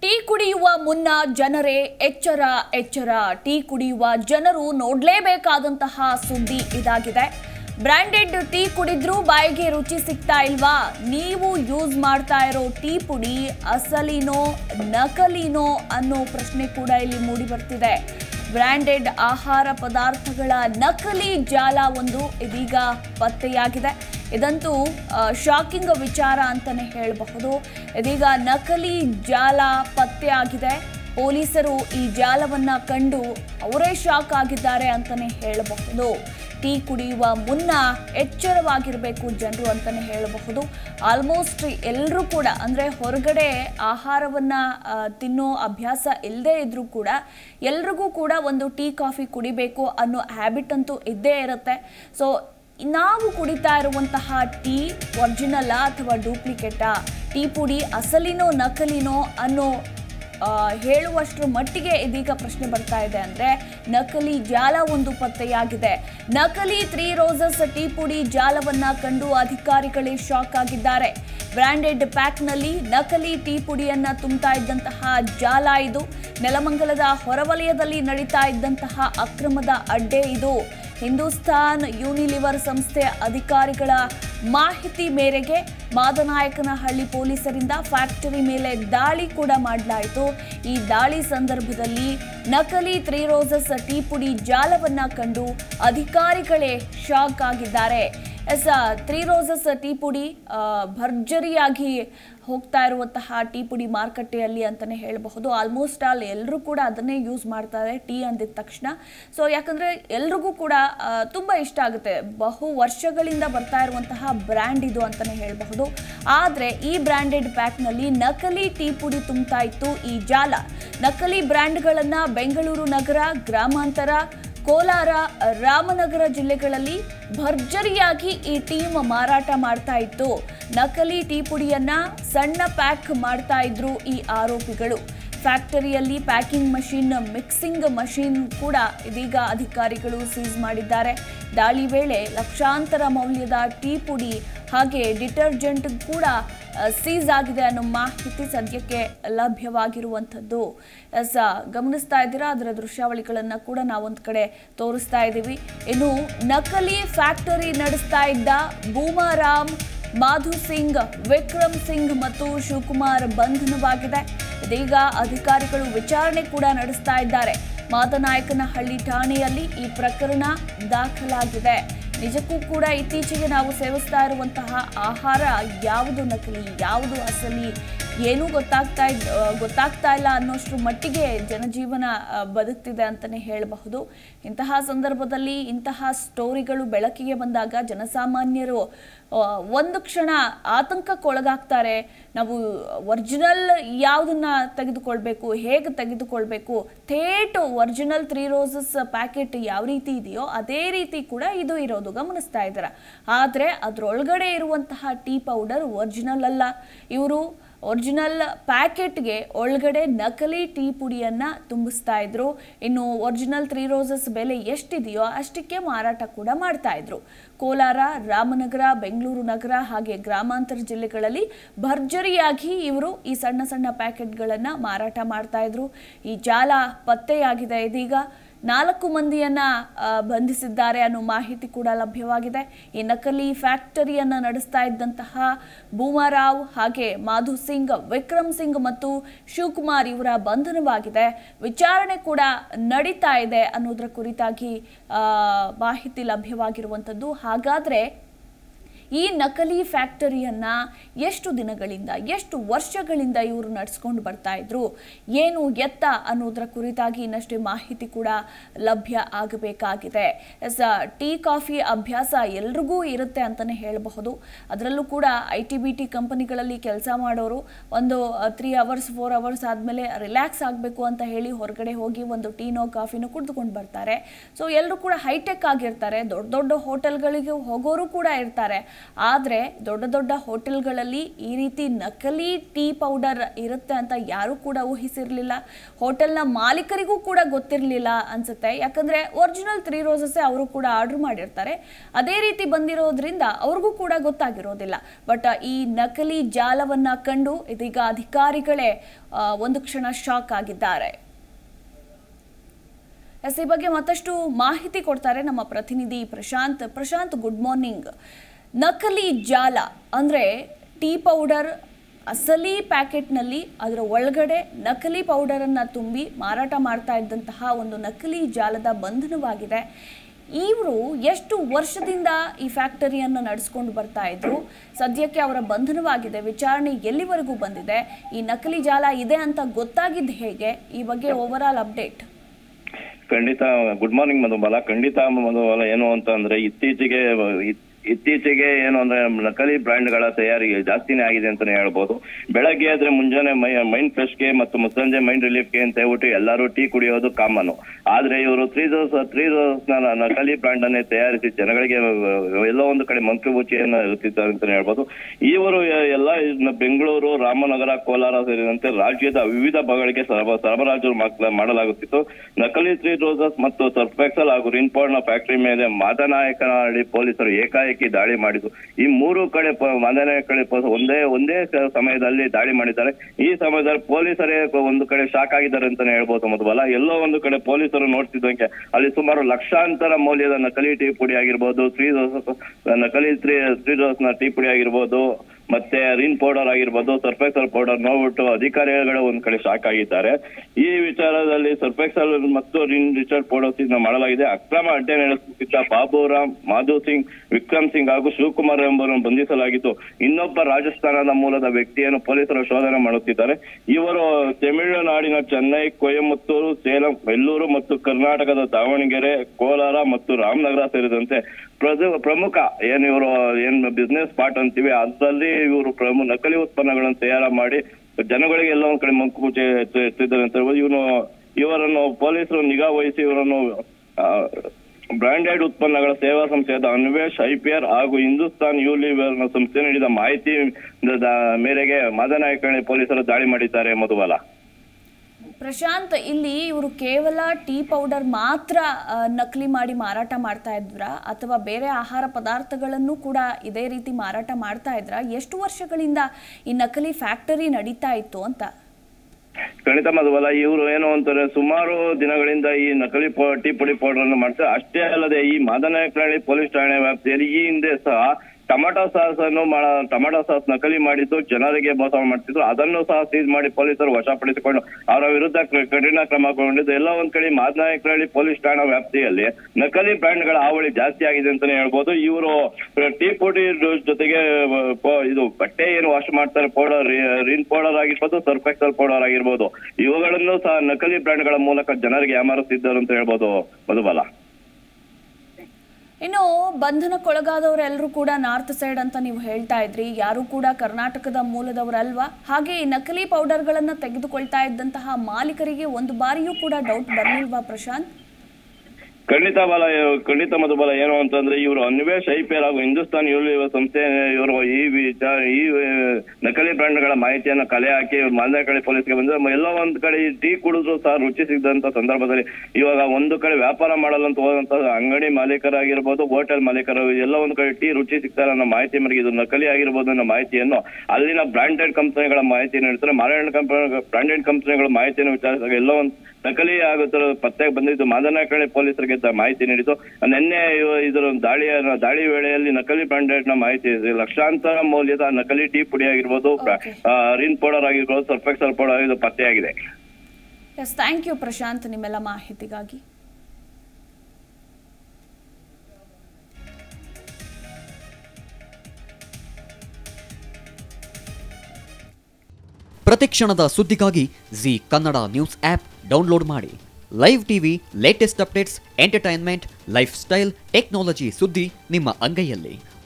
Tea ಕುಡಿಯುವ ಮುನ್ನ ಜನರೇ ಎಚ್ಚರ ಎಚ್ಚರ. ಟೀ ಕುಡಿಯುವ ಜನರು ನೋಡಲೇಬೇಕಾದಂತಹ ಸುದ್ದಿ ಇದಾಗಿದೆ. ಬ್ರಾಂಡೆಡ್ ಟೀ ಕುಡಿದ್ರೂ ಬಾಯಿಗೆ ರುಚಿ ಸಿಗ್ತಾ ಇಲ್ವಾ? ನೀವು ಯೂಸ್ ಮಾಡ್ತಾ ಇರೋ ಟೀ ಪುಡಿ ಅಸಲಿನೋ ನಕಲಿನೋ ಅನ್ನೋ ಪ್ರಶ್ನೆ ಕೂಡ ಇಲ್ಲಿ ಮೂಡಿ ಬರ್ತಿದೆ. ಬ್ರಾಂಡೆಡ್ ಆಹಾರ ಪದಾರ್ಥಗಳ ನಕಲಿ ಜಾಲ ಒಂದು ಇದೀಗ ಪತ್ತೆಯಾಗಿದೆ. ಇದಂತೂ ಶಾಕಿಂಗ್ ವಿಚಾರ ಅಂತಾನೆ ಹೇಳಬಹುದು. ಇದೀಗ ನಕಲಿ ಜಾಲ ಪತ್ತೆಯಾಗಿದೆ. ಪೊಲೀಸರು ಈ ಜಾಲವನ್ನ ಕಂಡು ಅವರೇ ಶಾಕ್ ಆಗಿದ್ದಾರೆ ಅಂತಾನೆ ಹೇಳಬಹುದು. ಟೀ ಕುಡಿಯುವ ಮುನ್ನ ಎಚ್ಚರವಾಗಿರಬೇಕು ಜನರು ಅಂತಾನೆ ಹೇಳಬಹುದು. ಆಲ್ಮೋಸ್ಟ್ ಎಲ್ಲರೂ ಕೂಡ ಅಂದ್ರೆ ಹೊರಗಡೆ ಆಹಾರವನ್ನ ತಿನ್ನೋ ಅಭ್ಯಾಸ ಇಲ್ಲದೆ ಇದ್ರೂ ಕೂಡ ಎಲ್ರಿಗೂ ಕೂಡ ಒಂದು ಟೀ ಕಾಫಿ ಕುಡಿಬೇಕು ಅನ್ನೋ ಹ್ಯಾಬಿಟ್ ಅಂತೂ ಇದ್ದೇ ಇರುತ್ತೆ. ಸೊ ನಾವು ಕುಡಿತಾ ಇರುವಂತಹ ಟೀ ಒರಿಜಿನಲ್ ಅಥವಾ ಡೂಪ್ಲಿಕೇಟಾ, ಟೀ ಪುಡಿ ಅಸಲಿನೋ ನಕಲಿನೋ ಅನ್ನೋ ಹೇಳುವಷ್ಟರ ಮಟ್ಟಿಗೆ ಇದೀಗ ಪ್ರಶ್ನೆ ಬರ್ತಾ ಇದೆ. ಅಂದ್ರೆ ನಕಲಿ ಜಾಲ ಒಂದು ಪತ್ತೆಯಾಗಿದೆ. ನಕಲಿ 3 ರೋಸಸ್ ಟೀ ಪುಡಿ ಜಾಲವನ್ನ ಕಂಡು ಅಧಿಕಾರಿಗಳೇ ಶಾಕ್ ಆಗಿದ್ದಾರೆ. ಬ್ರಾಂಡೆಡ್ ಪ್ಯಾಕ್ನಲ್ಲಿ ನಕಲಿ ಟೀ ಪುಡಿಯನ್ನ ತುಂಬುತ್ತಾ ಇದ್ದಂತಹ ಜಾಲ ಇದು. ನೆಲಮಂಗಲದ ಹೊರವಲಯದಲ್ಲಿ ನಡೀತಾ ಇದ್ದಂತಹ ಅಕ್ರಮದ ಅಡ್ಡೆ ಇದು. ಹಿಂದೂಸ್ತಾನ್ ಯೂನಿಲಿವರ್ ಸಂಸ್ಥೆ ಅಧಿಕಾರಿಗಳ ಮಾಹಿತಿ ಮೇರೆಗೆ ಮಾದನಾಯಕನಹಳ್ಳಿ ಪೊಲೀಸರಿಂದ ಫ್ಯಾಕ್ಟರಿ ಮೇಲೆ ದಾಳಿ ಕೂಡ ಮಾಡಲಾಯಿತು. ಈ ದಾಳಿ ಸಂದರ್ಭದಲ್ಲಿ ನಕಲಿ 3 ರೋಸಸ್ ಟೀ ಪುಡಿ ಜಾಲವನ್ನ ಕಂಡು ಅಧಿಕಾರಿಗಳೇ ಶಾಕ್ ಆಗಿದ್ದಾರೆ. 3 ರೋಸಸ್ ಟೀ ಪುಡಿ ಭರ್ಜರಿಯಾಗಿ ಹೋಗ್ತಾ ಇರುವಂತಹ ಟೀ ಪುಡಿ ಮಾರುಕಟ್ಟೆಯಲ್ಲಿ ಅಂತಾನೆ ಹೇಳಬಹುದು. ಆಲ್ಮೋಸ್ಟ್ ಆಲ್ ಎಲ್ಲರೂ ಕೂಡ ಅದನ್ನೇ ಯೂಸ್ ಮಾಡ್ತಾರೆ ಟೀ ಅಂದಿದ ತಕ್ಷಣ. ಸೊ ಯಾಕಂದ್ರೆ ಎಲ್ರಿಗೂ ಕೂಡ ತುಂಬಾ ಇಷ್ಟ ಆಗುತ್ತೆ. ಬಹು ವರ್ಷಗಳಿಂದ ಬರ್ತಾ ಇರುವಂತಹ ಬ್ರ್ಯಾಂಡ್ ಇದು ಅಂತಾನೆ ಹೇಳಬಹುದು. ಆದ್ರೆ ಈ ಬ್ರ್ಯಾಂಡೆಡ್ ಪ್ಯಾಕ್ನಲ್ಲಿ ನಕಲಿ ಟೀ ಪುಡಿ ತುಂಬ್ತಾ ಇತ್ತು ಈ ಜಾಲ. ನಕಲಿ ಬ್ರ್ಯಾಂಡ್ಗಳನ್ನ ಬೆಂಗಳೂರು ನಗರ, ಗ್ರಾಮಾಂತರ, ಕೋಲಾರ, ರಾಮನಗರ ಜಿಲ್ಲೆಗಳಲ್ಲಿ ಭರ್ಜರಿಯಾಗಿ ಈ ಟೀಮ್ ಮಾರಾಟ ಮಾಡ್ತಾ ಇತ್ತು. ನಕಲಿ ಟೀ ಪುಡಿಯನ್ನ ಸಣ್ಣ ಪ್ಯಾಕ್ ಮಾಡ್ತಾ ಇದ್ರು ಈ ಆರೋಪಿಗಳು. ಫ್ಯಾಕ್ಟರಿಯಲ್ಲಿ ಪ್ಯಾಕಿಂಗ್ ಮಷಿನ್, ಮಿಕ್ಸಿಂಗ್ ಮಷಿನ್ ಕೂಡ ಇದೀಗ ಅಧಿಕಾರಿಗಳು ಸೀಸ್ ಮಾಡಿದ್ದಾರೆ. ದಾಳಿ ವೇಳೆ ಲಕ್ಷಾಂತರ ಮೌಲ್ಯದ ಟೀ ಪುಡಿ ಹಾಗೆ ಡಿಟರ್ಜೆಂಟ್ ಕೂಡ ಸೀಸ್ ಆಗಿದೆ ಅನ್ನೋ ಮಾಹಿತಿ ಸದ್ಯಕ್ಕೆ ಲಭ್ಯವಾಗಿರುವಂಥದ್ದು. ಗಮನಿಸ್ತಾ ಇದ್ದೀರಾ, ಅದರ ದೃಶ್ಯಾವಳಿಗಳನ್ನು ಕೂಡ ನಾವೊಂದು ಕಡೆ ತೋರಿಸ್ತಾ ಇದ್ದೀವಿ. ಇನ್ನು ನಕಲಿ ಫ್ಯಾಕ್ಟರಿ ನಡೆಸ್ತಾ ಇದ್ದ ಬೂಮಾರಾಮ್, ಮಾಧು ಸಿಂಗ್, ವಿಕ್ರಮ್ ಸಿಂಗ್ ಮತ್ತು ಶಿವಕುಮಾರ್ ಬಂಧನವಾಗಿದೆ. ಇದೀಗ ಅಧಿಕಾರಿಗಳು ವಿಚಾರಣೆ ಕೂಡ ನಡೆಸ್ತಾ ಇದ್ದಾರೆ. ಮಾದನಾಯಕನಹಳ್ಳಿ ಠಾಣೆಯಲ್ಲಿ ಈ ಪ್ರಕರಣ ದಾಖಲಾಗಿದೆ. ನಿಜಕ್ಕೂ ಕೂಡ ಇತ್ತೀಚೆಗೆ ನಾವು ಸೇವಿಸ್ತಾ ಇರುವಂತಹ ಆಹಾರ ಯಾವುದು ನಕಲಿ, ಯಾವುದು ಅಸಲಿ ಏನೂ ಗೊತ್ತಾಗ್ತಾ ಇಲ್ಲ ಅನ್ನೋಷ್ಟ್ರ ಮಟ್ಟಿಗೆ ಜನಜೀವನ ಬದುಕ್ತಿದೆ ಅಂತಾನೆ ಹೇಳಬಹುದು. ಇಂತಹ ಸಂದರ್ಭದಲ್ಲಿ ಇಂತಹ ಸ್ಟೋರಿಗಳು ಬೆಳಕಿಗೆ ಬಂದಾಗ ಜನಸಾಮಾನ್ಯರು ಒಂದು ಕ್ಷಣ ಆತಂಕಕ್ಕೊಳಗಾಗ್ತಾರೆ. ನಾವು ಒರಿಜಿನಲ್ ಯಾವುದನ್ನ ತೆಗೆದುಕೊಳ್ಬೇಕು, ಹೇಗೆ ತೆಗೆದುಕೊಳ್ಬೇಕು, ಥೇಟ್ ಒರಿಜಿನಲ್ 3 ರೋಸಸ್ ಪ್ಯಾಕೆಟ್ ಯಾವ ರೀತಿ ಇದೆಯೋ ಅದೇ ರೀತಿ ಕೂಡ ಇದು ಇರೋದು ಗಮನಿಸ್ತಾ ಇದ್ದಾರೆ. ಆದರೆ ಅದರೊಳಗಡೆ ಇರುವಂತಹ ಟೀ ಪೌಡರ್ ಒರಿಜಿನಲ್ ಅಲ್ಲ. ಇವರು ಒರಿಜಿನಲ್ ಪ್ಯಾಕೆಟ್ಗೆ ಒಳಗಡೆ ನಕಲಿ ಟೀ ಪುಡಿಯನ್ನ ತುಂಬಿಸ್ತಾ ಇದ್ರು. ಇನ್ನು ಒರಿಜಿನಲ್ 3 ರೋಸಸ್ ಬೆಲೆ ಎಷ್ಟಿದೆಯೋ ಅಷ್ಟಕ್ಕೆ ಮಾರಾಟ ಕೂಡ ಮಾಡ್ತಾ ಇದ್ರು. ಕೋಲಾರ, ರಾಮನಗರ, ಬೆಂಗಳೂರು ನಗರ ಹಾಗೆ ಗ್ರಾಮಾಂತರ ಜಿಲ್ಲೆಗಳಲ್ಲಿ ಭರ್ಜರಿಯಾಗಿ ಇವರು ಈ ಸಣ್ಣ ಸಣ್ಣ ಪ್ಯಾಕೆಟ್ಗಳನ್ನ ಮಾರಾಟ ಮಾಡ್ತಾ ಇದ್ರು. ಈ ಜಾಲ ಪತ್ತೆಯಾಗಿದೆ. ಇದೀಗ 4 ಮಂದಿಯನ್ನ ಬಂಧಿಸಿದ್ದಾರೆ ಅನ್ನೋ ಮಾಹಿತಿ ಕೂಡ ಲಭ್ಯವಾಗಿದೆ. ಈ ನಕಲಿ ಫ್ಯಾಕ್ಟರಿಯನ್ನ ನಡೆಸ್ತಾ ಇದ್ದಂತಹ ಬೂಮಾರಾವ್ ಹಾಗೆ ಮಾಧು ಸಿಂಗ್, ವಿಕ್ರಮ್ ಸಿಂಗ್ ಮತ್ತು ಶಿವಕುಮಾರ್ ಇವರ ಬಂಧನವಾಗಿದೆ. ವಿಚಾರಣೆ ಕೂಡ ನಡೀತಾ ಇದೆ ಅನ್ನೋದರ ಕುರಿತಾಗಿ ಮಾಹಿತಿ ಲಭ್ಯವಾಗಿರುವಂಥದ್ದು. ಹಾಗಾದ್ರೆ ಈ ನಕಲಿ ಫ್ಯಾಕ್ಟರಿಯನ್ನ ಎಷ್ಟು ದಿನಗಳಿಂದ, ಎಷ್ಟು ವರ್ಷಗಳಿಂದ ಇವರು ನಡೆಸ್ಕೊಂಡು ಬರ್ತಾ ಇದ್ರು, ಏನು ಎತ್ತ ಅನ್ನೋದರ ಕುರಿತಾಗಿ ಇನ್ನಷ್ಟೇ ಮಾಹಿತಿ ಕೂಡ ಲಭ್ಯ ಆಗಬೇಕಾಗಿದೆ. ಟೀ ಕಾಫಿ ಅಭ್ಯಾಸ ಎಲ್ರಿಗೂ ಇರುತ್ತೆ ಅಂತಾನೆ ಹೇಳಬಹುದು. ಅದರಲ್ಲೂ ಕೂಡ ITBT ಕಂಪನಿಗಳಲ್ಲಿ ಕೆಲಸ ಮಾಡೋರು ಒಂದು 3 ಅವರ್ಸ್ 4 ಅವರ್ಸ್ ಆದಮೇಲೆ ರಿಲ್ಯಾಕ್ಸ್ ಆಗಬೇಕು ಅಂತ ಹೇಳಿ ಹೊರಗಡೆ ಹೋಗಿ ಒಂದು ಟೀನೋ ಕಾಫಿನೋ ಕುಡಿದುಕೊಂಡು ಬರ್ತಾರೆ. ಸೊ ಎಲ್ಲರೂ ಕೂಡ ಹೈಟೆಕ್ ಆಗಿರ್ತಾರೆ. ದೊಡ್ಡ ದೊಡ್ಡ ಹೋಟೆಲ್ಗಳಿಗೆ ಹೋಗೋರು ಕೂಡ ಇರ್ತಾರೆ. ಆದರೆ ದೊಡ್ಡ ದೊಡ್ಡ ಹೋಟೆಲ್ಗಳಲ್ಲಿ ಈ ರೀತಿ ನಕಲಿ ಟೀ ಪೌಡರ್ ಇರುತ್ತೆ ಅಂತ ಯಾರೂ ಕೂಡ ಊಹಿಸಿರಲಿಲ್ಲ. ಹೋಟೆಲ್ನ ಮಾಲೀಕರಿಗೂ ಕೂಡ ಗೊತ್ತಿರಲಿಲ್ಲ ಅನ್ಸುತ್ತೆ. ಯಾಕಂದರೆ ಒರಿಜಿನಲ್ 3 ರೋಸಸ್ ಅವರು ಕೂಡ ಆರ್ಡರ್ ಮಾಡಿರ್ತಾರೆ. ಅದೇ ರೀತಿ ಬಂದಿರೋದ್ರಿಂದ ಅವ್ರಿಗೂ ಕೂಡ ಗೊತ್ತಾಗಿರೋದಿಲ್ಲ. ಬಟ್ ಈ ನಕಲಿ ಜಾಲವನ್ನು ಕಂಡು ಇದೀಗ ಅಧಿಕಾರಿಗಳೇ ಒಂದು ಕ್ಷಣ ಶಾಕ್ ಆಗಿದ್ದಾರೆ. ಈ ಬಗ್ಗೆ ಮತ್ತಷ್ಟು ಮಾಹಿತಿ ಕೊಡ್ತಾರೆ ನಮ್ಮ ಪ್ರತಿನಿಧಿ ಪ್ರಶಾಂತ್, ಗುಡ್ ಮಾರ್ನಿಂಗ್. ನಕಲಿ ಜಾಲ ಅಂದರೆ ಟೀ ಪೌಡರ್ ಅಸಲಿ ಪ್ಯಾಕೆಟ್ನಲ್ಲಿ ಅದರ ಒಳಗಡೆ ನಕಲಿ ಪೌಡರನ್ನು ತುಂಬಿ ಮಾರಾಟ ಮಾಡ್ತಾ ಇದ್ದಂತಹ ಒಂದು ನಕಲಿ ಜಾಲದ ಬಂಧನವಾಗಿದೆ. ಇವರು ಎಷ್ಟು ವರ್ಷದಿಂದ ಈ ಫ್ಯಾಕ್ಟರಿಯನ್ನು ನಡೆಸ್ಕೊಂಡು ಬರ್ತಾ ಇದ್ರು? ಸದ್ಯಕ್ಕೆ ಅವರ ಬಂಧನವಾಗಿದೆ. ವಿಚಾರಣೆ ಎಲ್ಲಿವರೆಗೂ ಬಂದಿದೆ? ಈ ನಕಲಿ ಜಾಲ ಇದೆ ಅಂತ ಗೊತ್ತಾಗಿದ್ದು ಹೇಗೆ? ಈ ಬಗ್ಗೆ ಓವರ್ ಆಲ್ ಅಪ್ಡೇಟ್. ಖಂಡಿತ ಗುಡ್ ಮಾರ್ನಿಂಗ್ ಮಧುಬಾಲ. ಖಂಡಿತ ಮಧುಬಾಲ, ಏನು ಅಂತ ಅಂದ್ರೆ ಇತ್ತೀಚೆಗೆ ಏನು ಅಂದ್ರೆ ನಕಲಿ ಬ್ರ್ಯಾಂಡ್ಗಳ ತಯಾರಿ ಜಾಸ್ತಿನೇ ಆಗಿದೆ ಅಂತಾನೆ ಹೇಳ್ಬೋದು. ಬೆಳಗ್ಗೆ ಆದ್ರೆ ಮುಂಜಾನೆ ಮೈಂಡ್ ಫ್ರೆಶ್ಗೆ ಮತ್ತು ಮುಸ್ಸಂಜೆ ಮೈಂಡ್ ರಿಲೀಫ್ಗೆ ಅಂತ ಹೇಳ್ಬಿಟ್ಟು ಎಲ್ಲರೂ ಟೀ ಕುಡಿಯೋದು ಕಾಮನ್. ಆದ್ರೆ ಇವರು ತ್ರೀ ರೋಸ್ ನಕಲಿ ಬ್ರ್ಯಾಂಡ್ ಅನ್ನೇ ತಯಾರಿಸಿ ಜನಗಳಿಗೆ ಎಲ್ಲೋ ಒಂದು ಕಡೆ ಮಂಕು ಮುಚ್ಚಿಯನ್ನು ಇರುತ್ತಿದ್ದಾರೆ ಅಂತಾನೆ ಹೇಳ್ಬೋದು. ಇವರು ಎಲ್ಲ ಬೆಂಗಳೂರು, ರಾಮನಗರ, ಕೋಲಾರ ಸೇರಿದಂತೆ ರಾಜ್ಯದ ವಿವಿಧ ಭಾಗಗಳಿಗೆ ಸರಬರಾಜು ಮಾಡಲಾಗುತ್ತಿತ್ತು. ನಕಲಿ 3 ರೋಸಸ್ ಮತ್ತು ಸರ್ಫೆಕ್ಸಲ್ ಹಾಗೂ ರಿನ್ಪೌಡರ್ನ ಫ್ಯಾಕ್ಟರಿ ಮೇಲೆ ಮಾದನಾಯಕನಹಳ್ಳಿ ಪೊಲೀಸರು ಏಕಾಏಕಿ ದಾಳಿ ಮಾಡಿದ್ದು. ಈ 3 ಕಡೆ ಮಾದನಾಯಕನಹಳ್ಳಿ ಒಂದೇ ಸಮಯದಲ್ಲಿ ದಾಳಿ ಮಾಡಿದ್ದಾರೆ. ಈ ಸಮಯದಲ್ಲಿ ಪೊಲೀಸರೇ ಒಂದು ಕಡೆ ಶಾಕ್ ಆಗಿದ್ದಾರೆ ಅಂತಾನೆ ಹೇಳ್ಬೋದು ಮಧುಬಾಲ. ಎಲ್ಲೋ ಒಂದು ಕಡೆ ಪೊಲೀಸರು ನೋಡ್ತಿದ್ದಂಗೆ ಅಲ್ಲಿ ಸುಮಾರು ಲಕ್ಷಾಂತರ ಮೌಲ್ಯದ ನಕಲಿ ಟೀ ಪುಡಿ ಆಗಿರ್ಬೋದು, ನಕಲಿ 3 ರೋಸ್ ನ ಟೀ ಪುಡಿ ಆಗಿರ್ಬೋದು, ಮತ್ತೆ ರಿನ್ ಪೌಡರ್ ಆಗಿರ್ಬೋದು, ಸರ್ಫೆಕ್ಸಲ್ ಪೌಡರ್ ನೋಡ್ಬಿಟ್ಟು ಅಧಿಕಾರಿಗಳು ಒಂದ್ ಕಡೆ ಶಾಕ್ ಆಗಿದ್ದಾರೆ. ಈ ವಿಚಾರದಲ್ಲಿ ಸರ್ಫೆಕ್ಸಲ್ ಮತ್ತು ರಿನ್ ರಿಚರ್ಡ್ ಪೌಡರ್ ಮಾಡಲಾಗಿದೆ. ಅಕ್ರಮ ಅಡ್ಡೆ ನಡೆಸುತ್ತಿದ್ದ ಬಾಬುರಾಮ್, ಮಾಧು ಸಿಂಗ್, ವಿಕ್ರಮ್ ಸಿಂಗ್ ಹಾಗೂ ಶಿವಕುಮಾರ್ ಎಂಬುವರನ್ನು ಬಂಧಿಸಲಾಗಿತ್ತು. ಇನ್ನೊಬ್ಬ ರಾಜಸ್ಥಾನದ ಮೂಲದ ವ್ಯಕ್ತಿಯನ್ನು ಪೊಲೀಸರು ಶೋಧನೆ ಮಾಡುತ್ತಿದ್ದಾರೆ. ಇವರು ತಮಿಳುನಾಡಿನ ಚೆನ್ನೈ, ಕೊಯಮತ್ತೂರು, ಸೇಲಂ, ವೆಲ್ಲೂರು ಮತ್ತು ಕರ್ನಾಟಕದ ದಾವಣಗೆರೆ, ಕೋಲಾರ ಮತ್ತು ರಾಮನಗರ ಸೇರಿದಂತೆ ಪ್ರಮುಖ ಏನ್ ಬಿಸ್ನೆಸ್ ಸ್ಪಾಟ್ ಅಂತೀವಿ ಅದರಲ್ಲಿ ಇವರು ನಕಲಿ ಉತ್ಪನ್ನಗಳನ್ನು ತಯಾರ ಮಾಡಿ ಜನಗಳಿಗೆ ಎಲ್ಲ ಒಂದ್ ಕಡೆ ಮಂಕು ಮುಚ್ಚೆ ಎತ್ತಿದ್ದಾರೆ ಅಂತ ಹೇಳ್ಬೋದು. ಇವರನ್ನು ಪೊಲೀಸರು ನಿಗಾ ವಹಿಸಿ ಇವರನ್ನು ಬ್ರಾಂಡೆಡ್ ಉತ್ಪನ್ನಗಳ ಸೇವಾ ಸಂಸ್ಥೆಯಾದ ಅನ್ವೇಷ್ ಐಪಿಆರ್ ಹಾಗೂ ಹಿಂದೂಸ್ತಾನ್ ಯೂನಿಲಿವರ್ ಸಂಸ್ಥೆ ನೀಡಿದ ಮಾಹಿತಿ ಮೇರೆಗೆ ಮಾದನಾಯಕನಹಳ್ಳಿ ಪೊಲೀಸರು ದಾಳಿ ಮಾಡಿದ್ದಾರೆ ಮಧುಬಾಲ. ಪ್ರಶಾಂತ್, ಇಲ್ಲಿ ಇವರು ಕೇವಲ ಟೀ ಪೌಡರ್ ಮಾತ್ರ ನಕಲಿ ಮಾಡಿ ಮಾರಾಟ ಮಾಡ್ತಾ ಇದ್ರ ಅಥವಾ ಬೇರೆ ಆಹಾರ ಪದಾರ್ಥಗಳನ್ನು ಕೂಡ ಇದೇ ರೀತಿ ಮಾರಾಟ ಮಾಡ್ತಾ ಇದ್ರ? ಎಷ್ಟು ವರ್ಷಗಳಿಂದ ಈ ನಕಲಿ ಫ್ಯಾಕ್ಟರಿ ನಡೀತಾ ಇತ್ತು ಅಂತ? ಖಂಡಿತ ಮಧುಬಾಲ, ಇವರು ಏನು ಅಂತಾರೆ ಸುಮಾರು ದಿನಗಳಿಂದ ಈ ನಕಲಿ ಟೀ ಪುಡಿ ಪೌಡರ್ ಅನ್ನು ಮಾಡ್ತಾರೆ. ಅಷ್ಟೇ ಅಲ್ಲದೆ ಈ ಮಾದನಾಯಕನಹಳ್ಳಿ ಪೊಲೀಸ್ ಠಾಣೆ ವ್ಯಾಪ್ತಿಯಲ್ಲಿ ಈ ಹಿಂದೆ ಸಹ ಟೊಮಾಟೊ ಸಾಸ್ ನಕಲಿ ಮಾಡಿದ್ದು ಜನರಿಗೆ ಮೋಸ ಮಾಡ್ತಿದ್ರು. ಅದನ್ನು ಸಹ ಸೀಸ್ ಮಾಡಿ ಪೊಲೀಸರು ವಶಪಡಿಸಿಕೊಂಡು ಅವರ ವಿರುದ್ಧ ಕಠಿಣ ಕ್ರಮ ಕೈಗೊಂಡಿದ್ದು. ಎಲ್ಲ ಒಂದ್ ಕಡೆ ಮಾದನಾಯಕನಹಳ್ಳಿ ಪೊಲೀಸ್ ಠಾಣಾ ವ್ಯಾಪ್ತಿಯಲ್ಲಿ ನಕಲಿ ಬ್ರ್ಯಾಂಡ್ಗಳ ಹಾವಳಿ ಜಾಸ್ತಿ ಆಗಿದೆ ಅಂತಾನೆ ಹೇಳ್ಬೋದು. ಇವರು ಟೀ ಪುಡಿ ಜೊತೆಗೆ ಇದು ಬಟ್ಟೆ ಏನು ವಾಶ್ ಮಾಡ್ತಾರೆ ಪೌಡರ್, ರಿನ್ ಪೌಡರ್ ಆಗಿರ್ಬೋದು, ಸರ್ಫೆಕ್ಸಲ್ ಪೌಡರ್ ಆಗಿರ್ಬೋದು, ಇವುಗಳನ್ನು ಸಹ ನಕಲಿ ಬ್ರ್ಯಾಂಡ್ಗಳ ಮೂಲಕ ಜನರಿಗೆ ಯಾಮಾರಿಸಿದ್ದರು ಅಂತ ಹೇಳ್ಬೋದು ಮಧುಬಾಲ. ಇನ್ನು ಬಂಧನಕ್ಕೊಳಗಾದವರೆಲ್ಲರೂ ಕೂಡ ನಾರ್ತ್ ಸೈಡ್ ಅಂತ ನೀವು ಹೇಳ್ತಾ ಇದ್ರಿ, ಯಾರು ಕೂಡ ಕರ್ನಾಟಕದ ಮೂಲದವರಲ್ವಾ? ಹಾಗೆ ಈ ನಕಲಿ ಪೌಡರ್ಗಳನ್ನು ತೆಗೆದುಕೊಳ್ತಾ ಇದ್ದಂತಹ ಮಾಲೀಕರಿಗೆ ಒಂದು ಬಾರಿಯೂ ಕೂಡ ಡೌಟ್ ಬರಲಿಲ್ವಾ ಪ್ರಶಾಂತ್? ಖಂಡಿತ ಮಧುಬಾಲ, ಏನು ಅಂತಂದ್ರೆ ಇವರು ಅನ್ವೇಷ್ ಐಪಿಆರ್ ಹಾಗೂ ಹಿಂದೂಸ್ತಾನ್ ಯೂನಿಲಿವರ್ ಸಂಸ್ಥೆ ಇವರು ಈ ನಕಲಿ ಬ್ರ್ಯಾಂಡ್ಗಳ ಮಾಹಿತಿಯನ್ನು ಕಲೆ ಹಾಕಿ ಮಾದನಾಯಕನಹಳ್ಳಿ ಪೊಲೀಸ್ಗೆ ಬಂದ್ರೆ ಎಲ್ಲೋ ಒಂದ್ ಕಡೆ ಟೀ ಕುಡಿದ್ರು ಸಹ ರುಚಿ ಸಿಗದಂತ ಸಂದರ್ಭದಲ್ಲಿ ಇವಾಗ ಒಂದು ಕಡೆ ವ್ಯಾಪಾರ ಮಾಡಲಂತ ಹೋದಂತ ಅಂಗಡಿ ಮಾಲೀಕರಾಗಿರ್ಬೋದು, ಹೋಟೆಲ್ ಮಾಲೀಕರು ಎಲ್ಲ ಒಂದ್ ಕಡೆ ಟೀ ರುಚಿ ಸಿಗ್ತಾರೆ ಅನ್ನೋ ಮಾಹಿತಿ ಮೇರೆಗೆ ಇದು ನಕಲಿ ಆಗಿರ್ಬೋದು ಅನ್ನೋ ಮಾಹಿತಿಯನ್ನು ಅಲ್ಲಿನ ಬ್ರಾಂಡೆಡ್ ಕಂಪನಿಗಳ ಮಾಹಿತಿ ನೀಡ್ತಾರೆ. ಬ್ರಾಂಡೆಡ್ ಕಂಪನಿಗಳ ಮಾಹಿತಿಯನ್ನು ವಿಚಾರಿಸಿದಾಗ ಎಲ್ಲೋ ಒಂದು ನಕಲಿ ಆಗುತ್ತರ ಪತ್ತೆಗೆ ಬಂದಿದ್ದು. ಮಾದನಾಯಕನಹಳ್ಳಿ ಪೊಲೀಸರಿಗೆ ಮಾಹಿತಿ ನೀಡಿತು. ನಿನ್ನೆ ಇದರ ದಾಳಿ ವೇಳೆಯಲ್ಲಿ ನಕಲಿ ಬ್ರಾಂಡೆಡ್ ನ ಮಾಹಿತಿ ಇದೆ. ಲಕ್ಷಾಂತರ ಮೌಲ್ಯದ ನಕಲಿ ಟೀ ಪುಡಿ ಆಗಿರ್ಬೋದು, ರಿನ್ ಪೌಡರ್ ಆಗಿರ್ಬೋದು, ಸರ್ಫೆಕ್ಸಲ್ ಪೌಡರ್ ಇದು ಪತ್ತೆಯಾಗಿದೆ. ಥ್ಯಾಂಕ್ ಯು ಪ್ರಶಾಂತ್ ನಿಮ್ಮೆಲ್ಲ ಮಾಹಿತಿಗಾಗಿ. ಪ್ರತಿಕ್ಷಣದ ಸುದ್ದಿಗಾಗಿ Zee Kannada news app download ಮಾಡಿ. Live TV, latest updates, entertainment, lifestyle, technology ಸುದ್ದಿ ನಿಮ್ಮ ಅಂಗೈಯಲ್ಲಿ.